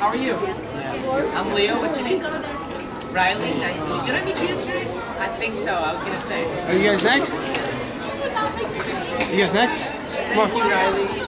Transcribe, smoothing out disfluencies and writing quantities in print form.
How are you? I'm Leo. What's your name? Rylie. Nice to meet you. Did I meet you yesterday? I think so. I was gonna say. Are you guys next? You guys next? Thank you, Rylie.